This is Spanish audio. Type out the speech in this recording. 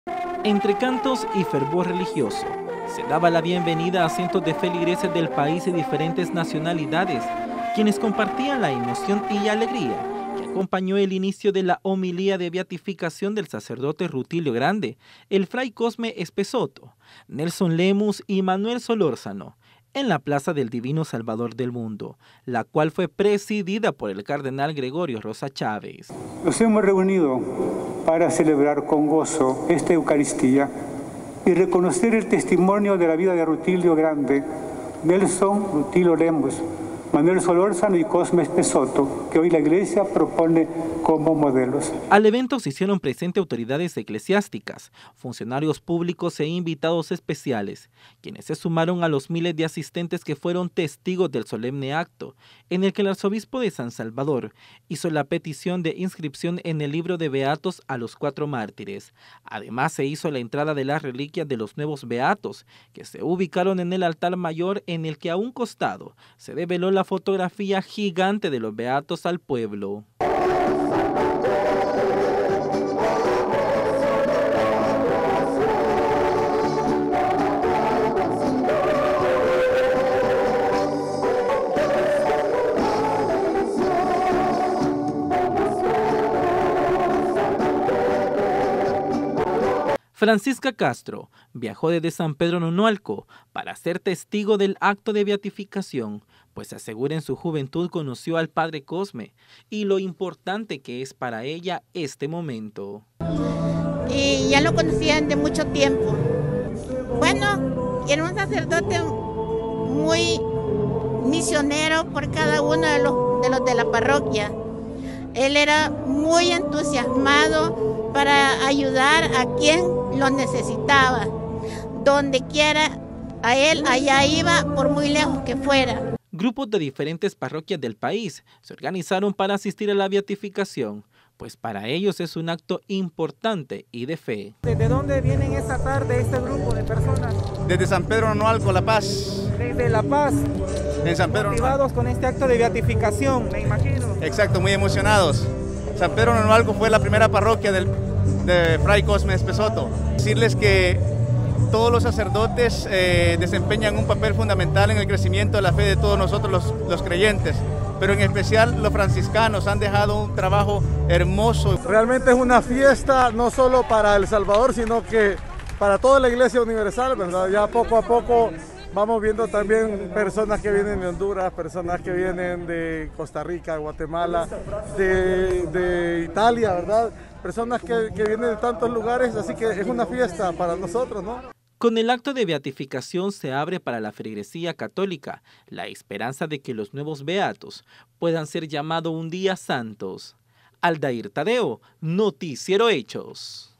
Entre cantos y fervor religioso, se daba la bienvenida a cientos de feligreses del país y diferentes nacionalidades, quienes compartían la emoción y alegría que acompañó el inicio de la homilía de beatificación del sacerdote Rutilio Grande, el fray Cosme Espesotto, Nelson Lemus y Manuel Solórzano, en la Plaza del Divino Salvador del Mundo, la cual fue presidida por el cardenal Gregorio Rosa Chávez. Nos hemos reunido para celebrar con gozo esta Eucaristía y reconocer el testimonio de la vida de Rutilio Grande, Nelson Rutilio Lemus, Manuel Solórzano y Cosme Espesotto, que hoy la Iglesia propone como modelos. Al evento se hicieron presentes autoridades eclesiásticas, funcionarios públicos e invitados especiales, quienes se sumaron a los miles de asistentes que fueron testigos del solemne acto, en el que el arzobispo de San Salvador hizo la petición de inscripción en el libro de beatos a los 4 mártires. Además se hizo la entrada de las reliquias de los nuevos beatos, que se ubicaron en el altar mayor, en el que a un costado se develó la fotografía gigante de los beatos al pueblo. Francisca Castro viajó desde San Pedro Nonualco para ser testigo del acto de beatificación, pues asegura en su juventud conoció al padre Cosme y lo importante que es para ella este momento. Y ya lo conocían de mucho tiempo. Bueno, era un sacerdote muy misionero por cada uno de los de la parroquia. Él era muy entusiasmado para ayudar a quien lo necesitaba. Donde quiera, a él allá iba, por muy lejos que fuera. Grupos de diferentes parroquias del país se organizaron para asistir a la beatificación, pues para ellos es un acto importante y de fe. ¿Desde dónde vienen esta tarde este grupo de personas? Desde San Pedro Nonualco, La Paz. Desde La Paz. En San Pedro Motivados con este acto de beatificación, me imagino. Exacto, muy emocionados. San Pedro Nonualco fue la primera parroquia de fray Cosme Espesotto. Decirles que todos los sacerdotes desempeñan un papel fundamental en el crecimiento de la fe de todos nosotros los creyentes, pero en especial los franciscanos han dejado un trabajo hermoso. Realmente es una fiesta no solo para El Salvador, sino que para toda la Iglesia Universal, ¿verdad? Ya poco a poco vamos viendo también personas que vienen de Honduras, personas que vienen de Costa Rica, Guatemala, de Italia, ¿verdad? Personas que vienen de tantos lugares, así que es una fiesta para nosotros, ¿no? Con el acto de beatificación se abre para la feligresía católica la esperanza de que los nuevos beatos puedan ser llamados un día santos. Aldair Tadeo, Noticiero Hechos.